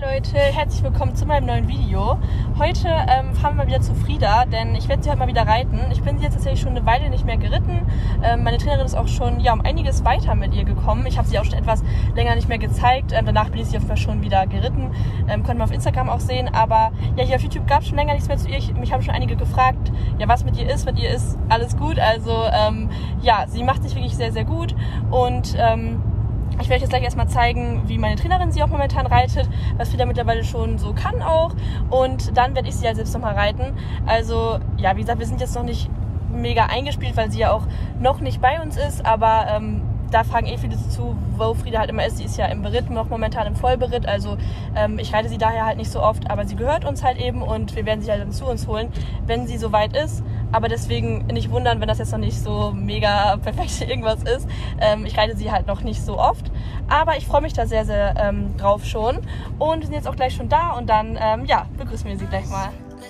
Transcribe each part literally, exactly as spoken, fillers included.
Leute, herzlich willkommen zu meinem neuen Video. Heute ähm, fahren wir mal wieder zu Frieda, denn ich werde sie heute mal wieder reiten. Ich bin sie jetzt tatsächlich schon eine Weile nicht mehr geritten. Ähm, meine Trainerin ist auch schon ja, um einiges weiter mit ihr gekommen. Ich habe sie auch schon etwas länger nicht mehr gezeigt. Ähm, danach bin ich sie auf jeden Fall schon wieder geritten. Ähm, konnten wir auf Instagram auch sehen. Aber ja, hier auf YouTube gab es schon länger nichts mehr zu ihr. Ich, mich haben schon einige gefragt, ja, was mit ihr ist. Mit ihr ist alles gut. Also ähm, ja, sie macht sich wirklich sehr, sehr gut. Und ähm, ich werde euch jetzt gleich erstmal zeigen, wie meine Trainerin sie auch momentan reitet, was Frieda mittlerweile schon so kann auch. Und dann werde ich sie halt selbst nochmal reiten. Also, ja, wie gesagt, wir sind jetzt noch nicht mega eingespielt, weil sie ja auch noch nicht bei uns ist. Aber ähm, da fragen eh viele zu, wo Frieda halt immer ist. Sie ist ja im Beritt, noch momentan im Vollberitt. Also ähm, ich reite sie daher halt nicht so oft, aber sie gehört uns halt eben und wir werden sie halt dann zu uns holen, wenn sie soweit ist. Aber deswegen nicht wundern, wenn das jetzt noch nicht so mega perfekt irgendwas ist. Ähm, ich reite sie halt noch nicht so oft. Aber ich freue mich da sehr, sehr ähm, drauf schon. Und wir sind jetzt auch gleich schon da und dann, ähm, ja, begrüßen wir sie gleich mal.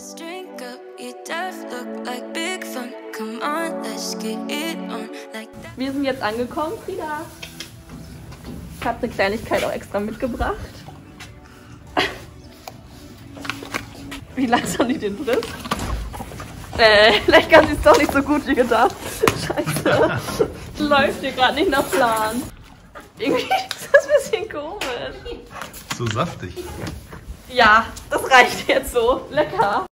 Wir sind jetzt angekommen, Frieda. Ich habe eine Kleinigkeit auch extra mitgebracht. Wie langsam die den frisst. Äh, vielleicht kann sie es doch nicht so gut wie gedacht. Scheiße. Läuft hier gerade nicht nach Plan. Irgendwie ist das ein bisschen komisch. So saftig. Ja, das reicht jetzt so. Lecker.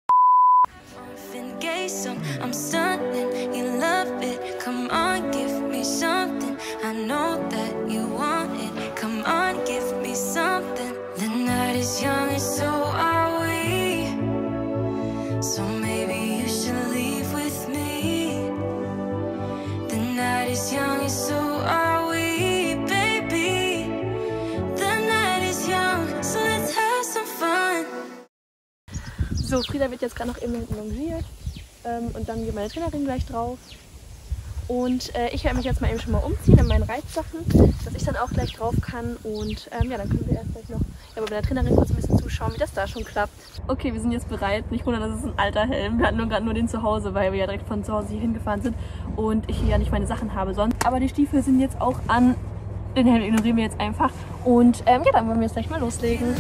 So, Frieda wird jetzt gerade noch eben hinten longiert ähm, und dann geht meine Trainerin gleich drauf. Und äh, ich werde mich jetzt mal eben schon mal umziehen in meinen Reitsachen, dass ich dann auch gleich drauf kann. Und ähm, ja, dann können wir erst gleich noch ja, bei meiner Trainerin kurz ein bisschen zuschauen, wie das da schon klappt. Okay, wir sind jetzt bereit. Nicht wundern, das ist ein alter Helm. Wir hatten nur gerade nur den zu Hause, weil wir ja direkt von zu Hause hier hingefahren sind und ich hier ja nicht meine Sachen habe sonst. Aber die Stiefel sind jetzt auch an. Den Helm ignorieren wir jetzt einfach. Und ähm, ja, dann wollen wir jetzt gleich mal loslegen.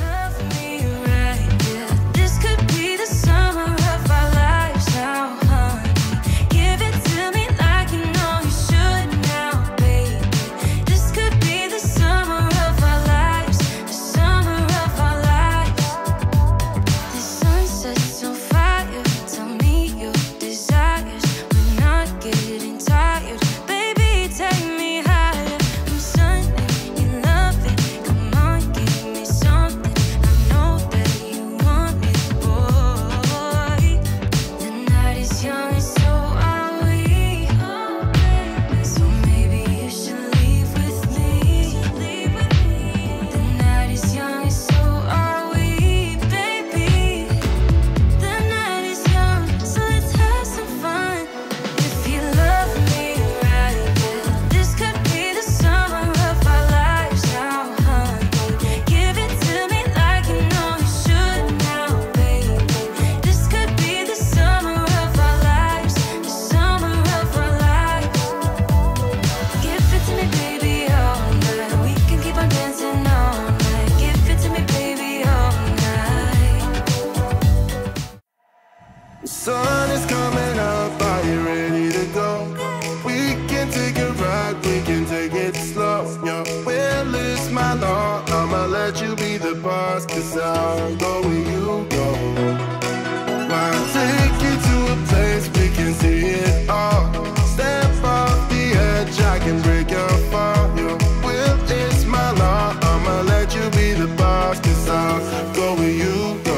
Sun is coming up, are you ready to go? We can take a ride, we can take it slow. Your will is my law, I'ma let you be the boss, cause I'll go where you go. I'll take you to a place we can see it all. Step off the edge, I can break your fall. Your will is my law, I'ma let you be the boss, cause I'll go where you go.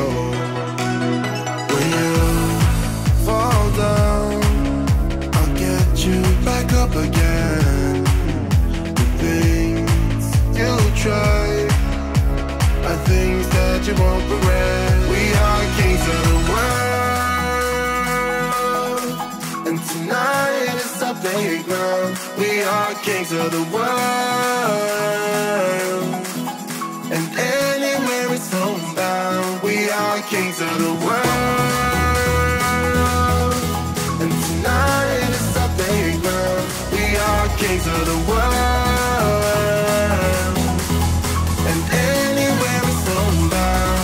Again, the things you try are things that you won't regret. We are kings of the world, and tonight is our playground. We are kings of the world, and anywhere it's homebound. We are kings of the world, and tonight is our playground. We are kings of the world, and anywhere it's homebound.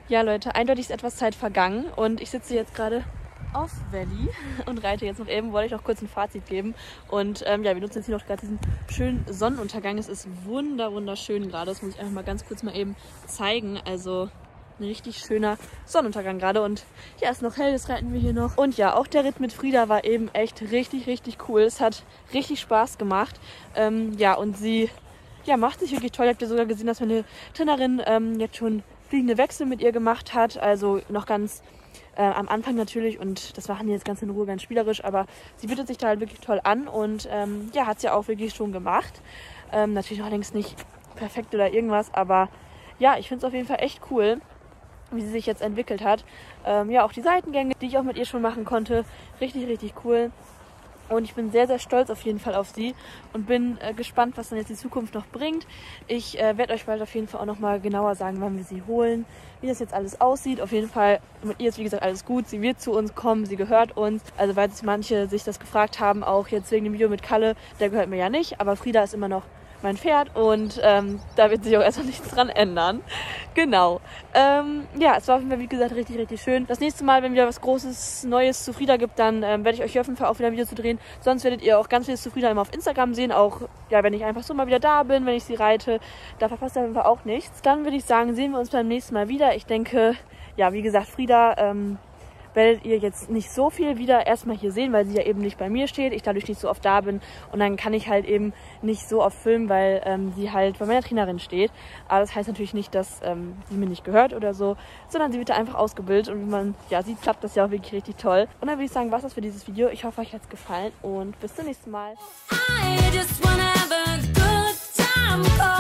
Ja Leute, eindeutig ist etwas Zeit vergangen und ich sitze jetzt gerade auf Valley und reite jetzt noch eben, wollte ich noch kurz ein Fazit geben. Und ähm, ja, wir nutzen jetzt hier noch gerade diesen schönen Sonnenuntergang. Es ist wunder, wunderschön gerade. Das muss ich einfach mal ganz kurz mal eben zeigen. Also ein richtig schöner Sonnenuntergang gerade. Und ja, ist noch hell, das reiten wir hier noch. Und ja, auch der Ritt mit Frida war eben echt richtig, richtig cool. Es hat richtig Spaß gemacht. Ähm, ja, und sie ja, macht sich wirklich toll. Ihr habt ja sogar gesehen, dass meine Trainerin ähm, jetzt schon fliegende Wechsel mit ihr gemacht hat. Also noch ganz äh, am Anfang natürlich. Und das machen die jetzt ganz in Ruhe, ganz spielerisch. Aber sie bietet sich da halt wirklich toll an. Und ähm, ja, hat sie ja auch wirklich schon gemacht. Ähm, natürlich noch längst nicht perfekt oder irgendwas. Aber ja, ich finde es auf jeden Fall echt cool, wie sie sich jetzt entwickelt hat. Ähm, ja, auch die Seitengänge, die ich auch mit ihr schon machen konnte. Richtig, richtig cool. Und ich bin sehr, sehr stolz auf jeden Fall auf sie und bin äh, gespannt, was dann jetzt die Zukunft noch bringt. Ich äh, werde euch bald auf jeden Fall auch nochmal genauer sagen, wann wir sie holen, wie das jetzt alles aussieht. Auf jeden Fall, mit ihr ist wie gesagt alles gut. Sie wird zu uns kommen, sie gehört uns. Also weil sich manche sich das gefragt haben, auch jetzt wegen dem Video mit Kalle, der gehört mir ja nicht. Aber Frida ist immer noch mein Pferd und ähm, da wird sich auch erstmal nichts dran ändern. Genau. Ähm, ja, es war auf jeden Fall, wie gesagt, richtig, richtig schön. Das nächste Mal, wenn wieder was Großes, Neues zu Frida gibt, dann ähm, werde ich euch hier auf jeden Fall auch wieder ein Video zu drehen. Sonst werdet ihr auch ganz vieles zu Frida immer auf Instagram sehen. Auch, ja, wenn ich einfach so mal wieder da bin, wenn ich sie reite. Da verpasst ihr auf jeden Fall auch nichts. Dann würde ich sagen, sehen wir uns beim nächsten Mal wieder. Ich denke, ja, wie gesagt, Frida ähm, werdet ihr jetzt nicht so viel wieder erstmal hier sehen, weil sie ja eben nicht bei mir steht, ich dadurch nicht so oft da bin und dann kann ich halt eben nicht so oft filmen, weil ähm, sie halt bei meiner Trainerin steht. Aber das heißt natürlich nicht, dass ähm, sie mir nicht gehört oder so, sondern sie wird da einfach ausgebildet und wie man ja sieht, klappt das ja auch wirklich richtig toll. Und dann würde ich sagen, was das für dieses Video. Ich hoffe, euch hat es gefallen und bis zum nächsten Mal. I just wanna have a good time.